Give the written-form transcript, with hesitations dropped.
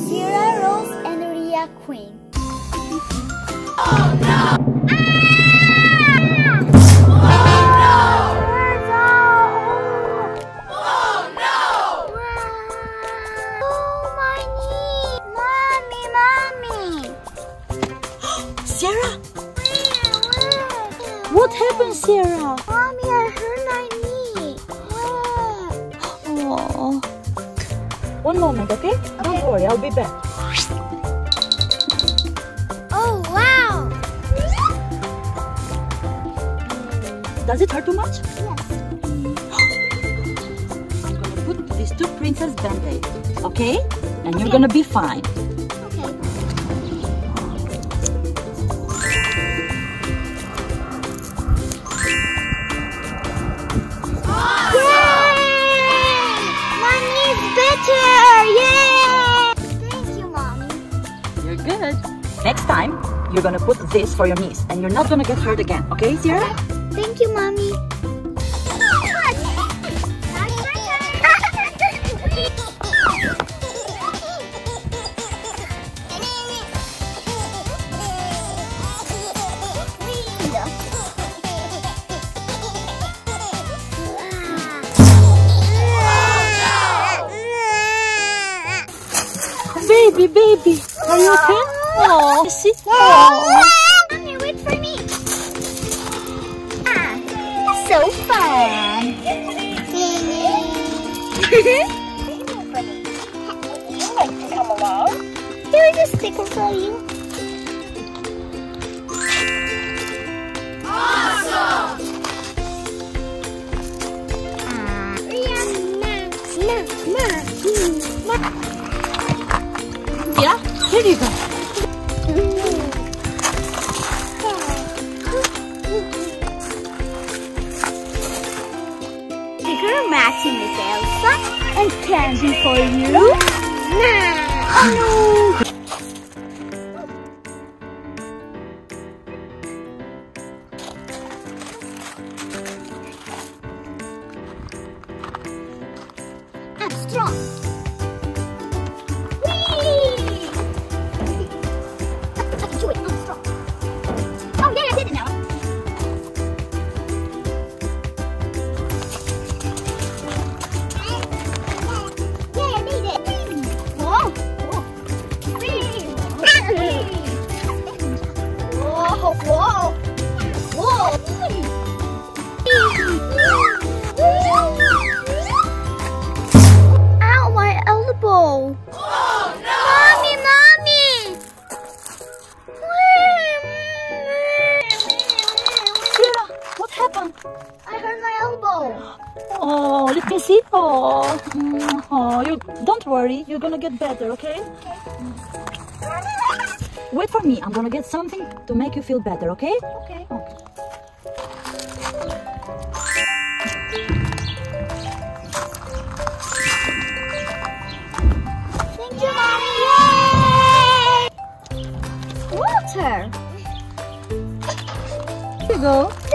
Sierra, Rose, and Rhea Queen. Oh no! Sierra? What happened, Sierra? Mommy, I hurt my knee. Oh. One moment, okay? Don't worry, I'll be back. Oh, wow. Does it hurt too much? Yes. I'm gonna put these two princess band-aids, okay? And you're gonna be fine. Okay. You're good. Next time, you're gonna put this for your niece and you're not gonna get hurt again. Okay, Sierra? Thank you, Mommy. Baby, are you okay? Oh, sit. Mommy, wait for me. So fun. Come along. Here's a sticker for you. Awesome! Yeah, here you go. Sticker matching with Elsa and candy for you. I'm strong. Ow, my elbow. Oh no! Mommy! Sierra, what happened? I hurt my elbow. Oh, let me see. Oh, you don't worry. You're gonna get better, okay? Wait for me. I'm gonna get something to make you feel better, okay? Okay. Thank you, Mommy. Yay! Water. Here you go.